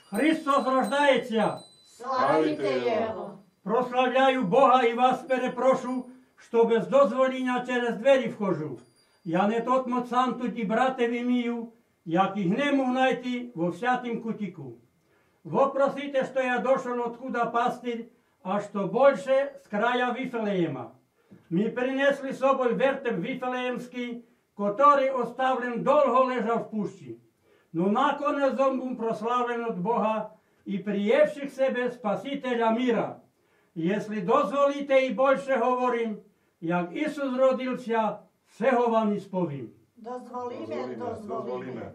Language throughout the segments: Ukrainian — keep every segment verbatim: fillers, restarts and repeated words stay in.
Христос рождається. Славіте Його! Прославляю Бога і вас перепрошу, що без дозвоління через двері вхожу. Я не тот моцан тут і братеві мію, як і гнему знайти во всятим кутику. Во просите, что я дошел откуда пастырь, а что больше с края Вифлеема. Ми принесли с собой вертеп Вифлеемский, который оставлен долго лежал в пущи. Но наконец он был прославлен от Бога и приевших себе Спасителя мира. Если дозволите и больше говорим, як Ісус родився, всего вам исповім. Дозволіме, дозволіме.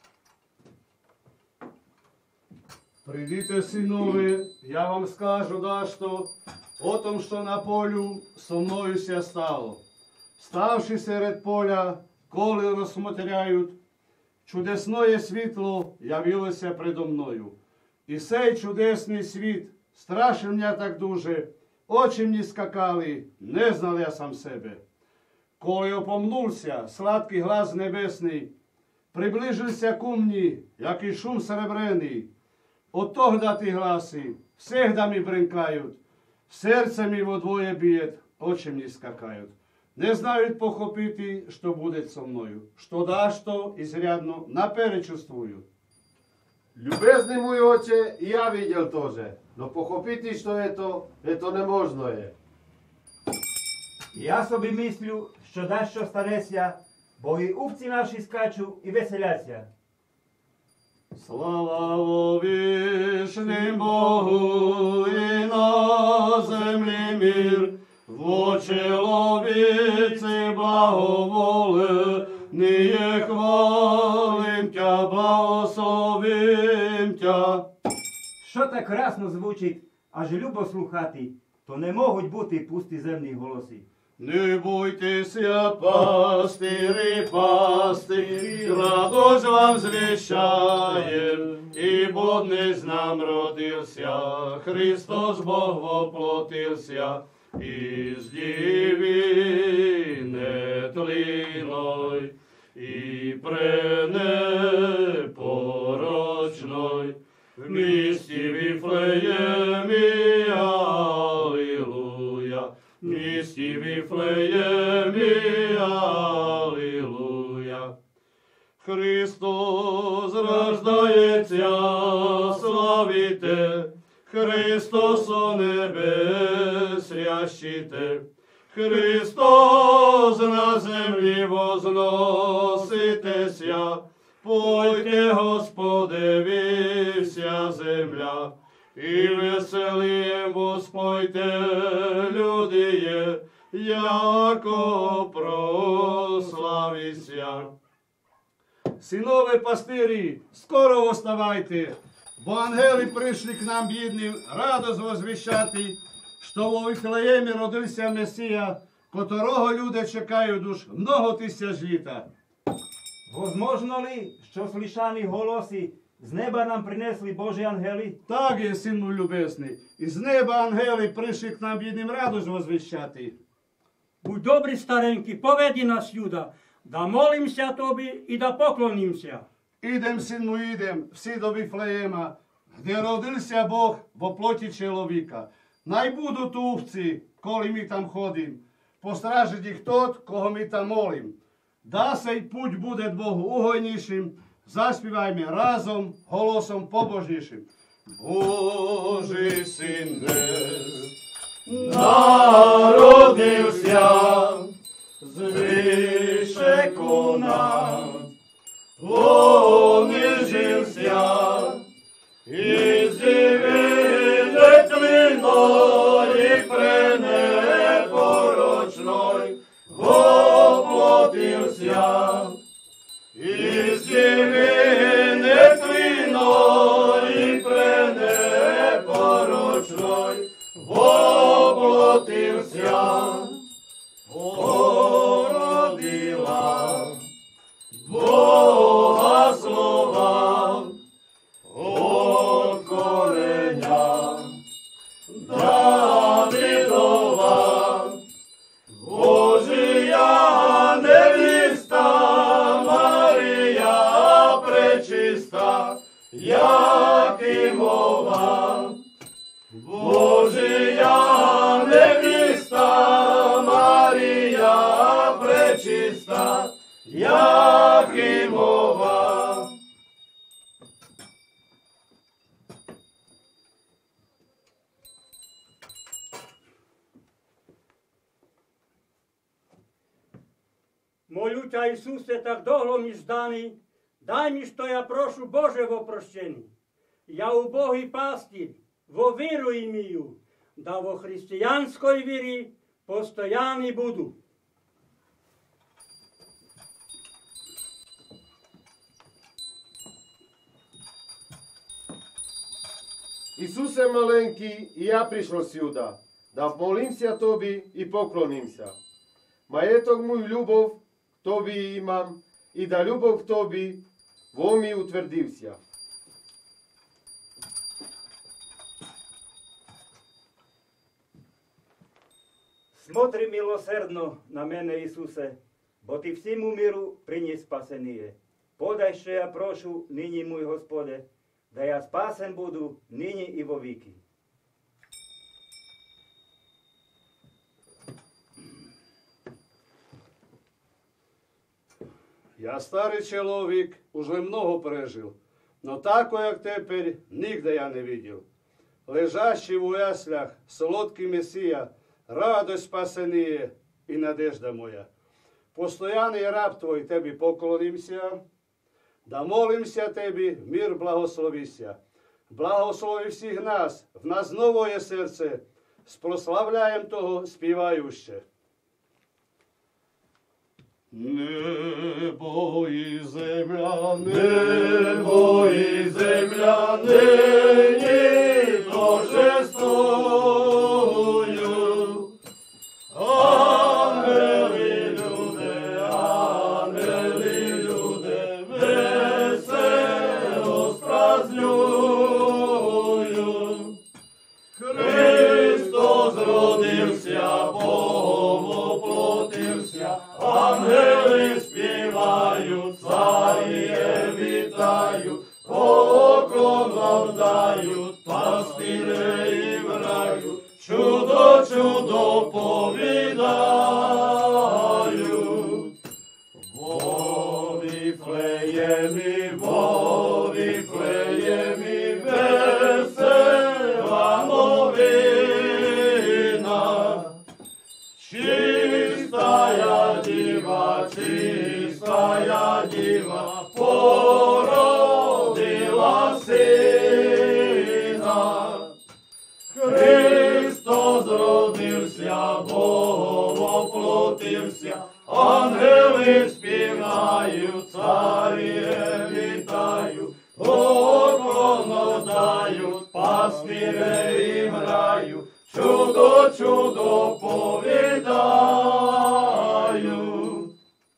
Придите, синове, я вам скажу да что, о том, что на полю со мною ся стало. Ставши серед поля, коли розсмотряють, чудесное світло явилося предо мною. І сей чудесний світ страшив мене так дуже, очі мені скакали, не знав я сам себе. Коли опомнувся сладкий глас небесний, приближився ку мені, який шум серебрений. Отогда ті гласи, всегда ми бренкають, серце мі водвоє бієт, очі мені скакають. Не знають похопити, що буде со мною, що даш то изрядно наперечувствую. Любезный мой отче, и я видел тоже, но похопити, что это, это неможно е. Я собі мислю, що дащо станеться, бо і овці наші скачу і веселяться. Слава вовішнім Богу і на землі мир, во чоловіці благоволеніє хвалим тя, благословим тя. Що так красно звучить, аж любо слухати, то не можуть бути пусті земні голоси. Не бойтеся, пастирі, пастирі, радость вам звіщаєм, ібо днес нам родився, Христос Бог воплотився, із діви нетлиной, і пренепорочной, в місті Вифлеємі, алілуя, в місті Вифлеємі, алілуя. Христос рождається, славіте, Христос у небес рящите, Христос на землі возноситеся, пойте, Господеві, вся земля, і веселієм воспойте, люди є, яко прославися. Синове пастирі, скоро восставайте, бо ангели прийшли к нам бідним радость возвіщати, що во Вифлеємі родився Месія, котрого люди чекають уж много тисяч літа. Возможно ли, що слышані голоси з неба нам принесли Божі ангели? Так є, син мой любезний, із неба ангели прийшли к нам бідним радость возвіщати. Будь добрий, старенький, поведи нас сюда, да молимся тобі і да поклонимся. Ідем, син мой, ідем, всі до Вифлеєма, де родився Бог во плоті чоловіка. Най будуть овці, коли ми там ходим, постражить їх тот, кого ми там молим. Да сей путь буде Богу угойнішим, заспіваймо разом, голосом побожнішим. Божий син десь народився, звише ку нам, понижився, і здивили тлиной пренепорочной, воплотився, і здивили тлиной пренепорочной, воплотився, породила Бога слова, от кореня Давидова, Божия невіста Марія пречиста, як і Božia nevista, Marija prečista, Jakimova. Молюся, Ісусе, так довго між жданий, дай мені, що я прошу Боже во прощенні. Я убогий пастир, во віру імію, да во християнській вірі постоянний буду. Ісусе маленький, і я прийшов сюди, да помолимся тобі і поклонимся. Маєток мій любов к тобі імам, і да любов к тобі во мі утвердився. Смотри милосердно на мене, Ісусе, бо Ти всім миру приніс спасеніє. Подай, що я прошу нині, мій Господе, да я спасен буду нині і вовіки. Я старий чоловік, уже много пережив, но тако, як тепер, нігде я не видів. Лежащий у яслях, солодкий Месія, радость спасеніє і надежда моя. Постоянний раб твой, Тебі поклонимся, да молимся Тебі, мир благословися. Благослови всіх нас, в нас новое серце, спрославляєм того співающе. Небо і земля, небо і земля, нині торжествую. Ангели, люди, ангели, люди, весело спразнюють. Христос родився, Богом воплотився, ангели співають, царіє вітають, поклон вам дають, пастирі в раю, чудо, чудо повідають. Во Віфлеємі, во Віфлеємі, весела новина, чистая діва, чистая діва, породила сина. Христос родився, Богом воплотився, ангели співають, царіє вітають, поклон дають, пастирі в раю, чудо, чудо повідають.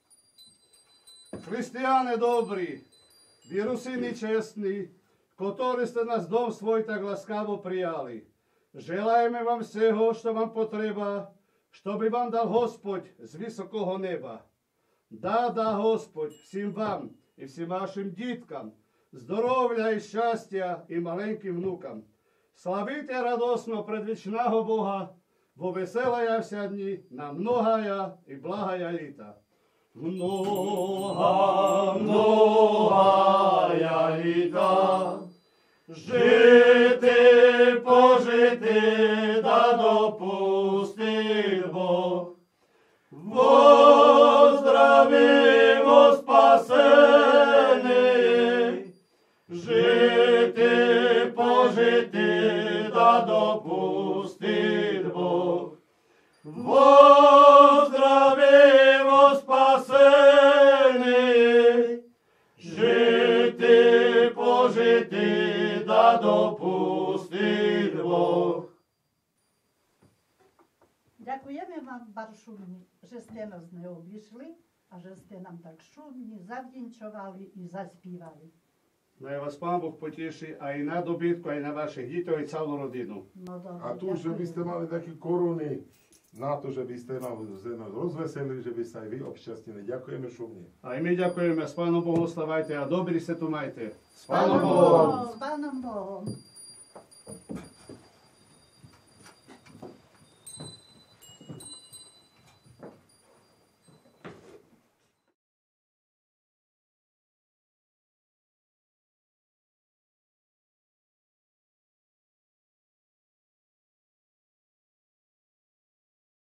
Християни добрі, вірусини чесні, котрі сте нас дом свой так ласкаво прияли. Желаємо вам всього, що вам потреба, щоби вам дав Господь з високого неба. Да, да, Господь, всім вам і всім вашим діткам, здоров'я і щастя і маленьким внукам. Славите радосно предвічного Бога, бо весела вся дні на многая і благая літа. Много, многая літа, жити, пожити, да допустить Бог. Воздравимо спасений, жити, пожити, да допустить Бог. Воздравимо спасений, жити, пожити, да допустить Бог. Дякуємо вам, баршумні, що сте нас не обійшли, а що сте нам так шумні завдінчували і заспівали. Най вас Пан Бог потішить, а і на добітку, а і на ваших дітей, і цілу родину. No dobro, A tu, že by ste mali také koruny na to, že by ste nás, nás rozveselili, že by sa aj vy obšťastnili. Ďakujeme šumne. А і ми дякуємо, з Паном Богом славайте, а добрі се ту майте. З З Паном Паном Богом! Богом! З Паном Богом!